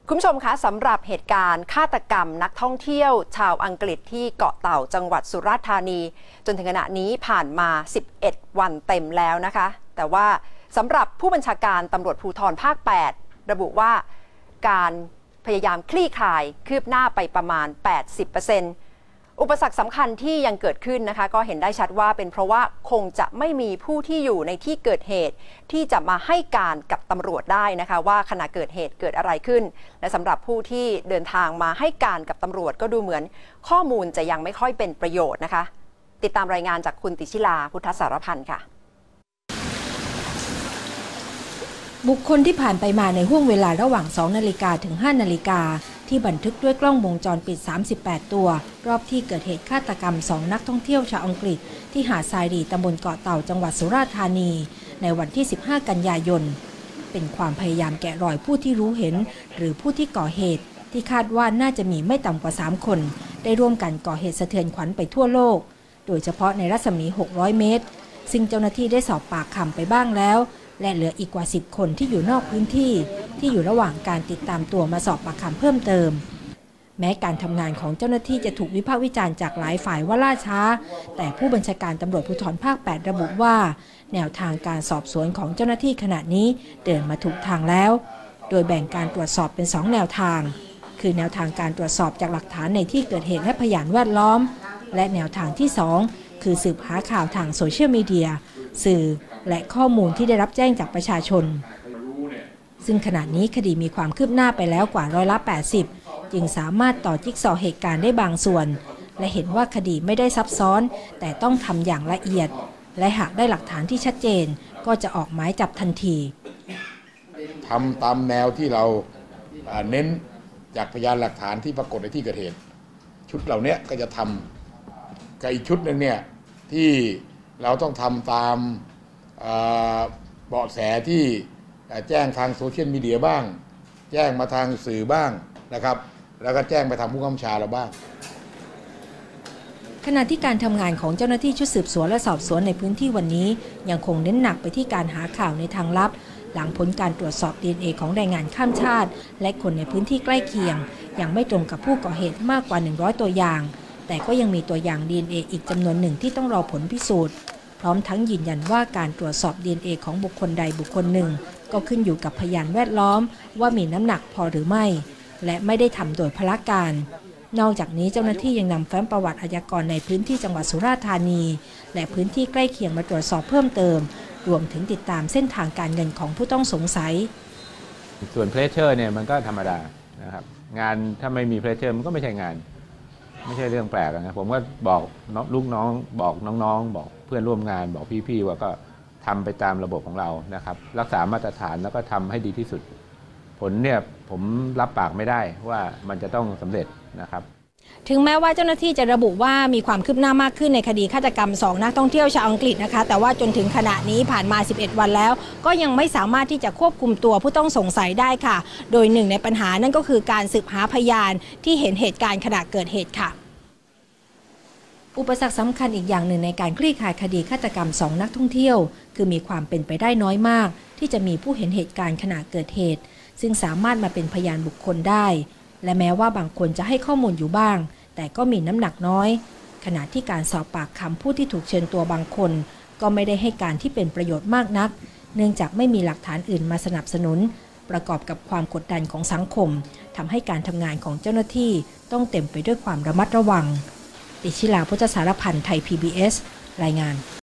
คุณผู้ชมคะสำหรับเหตุการณ์ฆาตกรรมนักท่องเที่ยวชาวอังกฤษที่เกาะเต่าจังหวัดสุราษฎร์ธานีจนถึงขณะนี้ผ่านมา11วันเต็มแล้วนะคะแต่ว่าสำหรับผู้บัญชาการตำรวจภูธรภาค8ระบุว่าการพยายามคลี่คลายคืบหน้าไปประมาณ 80%อุปสรรคสำคัญที่ยังเกิดขึ้นนะคะก็เห็นได้ชัดว่าเป็นเพราะว่าคงจะไม่มีผู้ที่อยู่ในที่เกิดเหตุที่จะมาให้การกับตำรวจได้นะคะว่าขณะเกิดเหตุเกิดอะไรขึ้นและสำหรับผู้ที่เดินทางมาให้การกับตำรวจก็ดูเหมือนข้อมูลจะยังไม่ค่อยเป็นประโยชน์นะคะติดตามรายงานจากคุณติชิลาพุทธสารพันธ์ค่ะบุคคลที่ผ่านไปมาในห้วงเวลาระหว่าง 2 นาฬิกาถึง 5 นาฬิกาที่บันทึกด้วยกล้องวงจรปิด 38 ตัวรอบที่เกิดเหตุฆาตกรรม 2 นักท่องเที่ยวชาวอังกฤษที่หาดทรายรีตำบลเกาะเต่าจังหวัดสุราษฎร์ธานีในวันที่ 15 กันยายนเป็นความพยายามแกะรอยผู้ที่รู้เห็นหรือผู้ที่ก่อเหตุที่คาดว่าน่าจะมีไม่ต่ำกว่า 3 คนได้ร่วมกันก่อเหตุสะเทือนขวัญไปทั่วโลกโดยเฉพาะในรัศมี 600 เมตรซึ่งเจ้าหน้าที่ได้สอบปากคำไปบ้างแล้วและเหลืออีกกว่า 10 คนที่อยู่นอกพื้นที่ที่อยู่ระหว่างการติดตามตัวมาสอบปากคำเพิ่มเติมแม้การทำงานของเจ้าหน้าที่จะถูกวิพากษ์วิจารณ์จากหลายฝ่ายว่าล่าช้าแต่ผู้บัญชาการตำรวจภูธรภาค 8 ระบุว่าแนวทางการสอบสวนของเจ้าหน้าที่ขณะนี้เดินมาถูกทางแล้วโดยแบ่งการตรวจสอบเป็น 2 แนวทางคือแนวทางการตรวจสอบจากหลักฐานในที่เกิดเหตุและพยานแวดล้อมและแนวทางที่ 2 คือสืบหาข่าวทางโซเชียลมีเดียสื่อและข้อมูลที่ได้รับแจ้งจากประชาชนซึ่งขณะนี้คดีมีความคืบหน้าไปแล้วกว่า80%จึงสามารถต่อจิ๊กซอว์เหตุการณ์ได้บางส่วนและเห็นว่าคดีไม่ได้ซับซ้อนแต่ต้องทำอย่างละเอียดและหากได้หลักฐานที่ชัดเจนก็จะออกหมายจับทันทีทำตามแนวที่เราเน้นจากพยานหลักฐานที่ปรากฏในที่เกิดเหตุชุดเหล่านี้ก็จะทำกับอีกชุดหนึ่งเนี่ยที่เราต้องทำตามเบาะแสที่แจ้งทางโซเชียลมีเดียบ้างแจ้งมาทางสื่อบ้างนะครับแล้วก็แจ้งไปทางผู้กำกับชาเราบ้างขณะที่การทำงานของเจ้าหน้าที่ชุดสืบสวนและสอบสวนในพื้นที่วันนี้ยังคงเน้นหนักไปที่การหาข่าวในทางลับหลังผลการตรวจสอบ DNA ของแรงงานข้ามชาติและคนในพื้นที่ใกล้เคียงยังไม่ตรงกับผู้ก่อเหตุมากกว่า100ตัวอย่างแต่ก็ยังมีตัวอย่าง DNA อีกจำนวนหนึ่งที่ต้องรอผลพิสูจน์พร้อมทั้งยืนยันว่าการตรวจสอบ DNA ของบุคคลใดบุคคลหนึ่งก็ขึ้นอยู่กับพยานแวดล้อมว่ามีน้ำหนักพอหรือไม่และไม่ได้ทำโดยพละการนอกจากนี้เจ้าหน้าที่ยังนำแฟ้มประวัติอาชญากรในพื้นที่จังหวัดสุราษฎร์ธานีและพื้นที่ใกล้เคียงมาตรวจสอบเพิ่มเติมรวมถึงติดตามเส้นทางการเงินของผู้ต้องสงสัยส่วนเพรสเชอร์เนี่ยมันก็ธรรมดานะครับงานถ้าไม่มีเพรสเชอร์มันก็ไม่ใช่งานไม่ใช่เรื่องแปลกนะผมก็บอกลูกน้องบอกน้องๆบอกเพื่อนร่วมงานบอกพี่ๆว่าก็ทำไปตามระบบของเรานะครับรักษามาตรฐานแล้วก็ทำให้ดีที่สุดผลเนี่ยผมรับปากไม่ได้ว่ามันจะต้องสำเร็จนะครับถึงแม้ว่าเจ้าหน้าที่จะระบุว่ามีความคืบหน้ามากขึ้นในคดีฆาตกรรม2นักท่องเที่ยวชาวอังกฤษนะคะแต่ว่าจนถึงขณะนี้ผ่านมา11วันแล้วก็ยังไม่สามารถที่จะควบคุมตัวผู้ต้องสงสัยได้ค่ะโดยหนึ่งในปัญหานั่นก็คือการสืบหาพยานที่เห็นเหตุการณ์ขณะเกิดเหตุค่ะอุปสรรคสำคัญอีกอย่างหนึ่งในการคลี่คลายคดีฆาตกรรม2นักท่องเที่ยวคือมีความเป็นไปได้น้อยมากที่จะมีผู้เห็นเหตุการณ์ขณะเกิดเหตุซึ่งสามารถมาเป็นพยานบุคคลได้และแม้ว่าบางคนจะให้ข้อมูลอยู่บ้างแต่ก็มีน้ำหนักน้อยขณะที่การสอบปากคำผู้ที่ถูกเชิญตัวบางคนก็ไม่ได้ให้การที่เป็นประโยชน์มากนักเนื่องจากไม่มีหลักฐานอื่นมาสนับสนุนประกอบกับความกดดันของสังคมทำให้การทำงานของเจ้าหน้าที่ต้องเต็มไปด้วยความระมัดระวังติชิลาพุทธสารพันธ์ไทย PBS รายงาน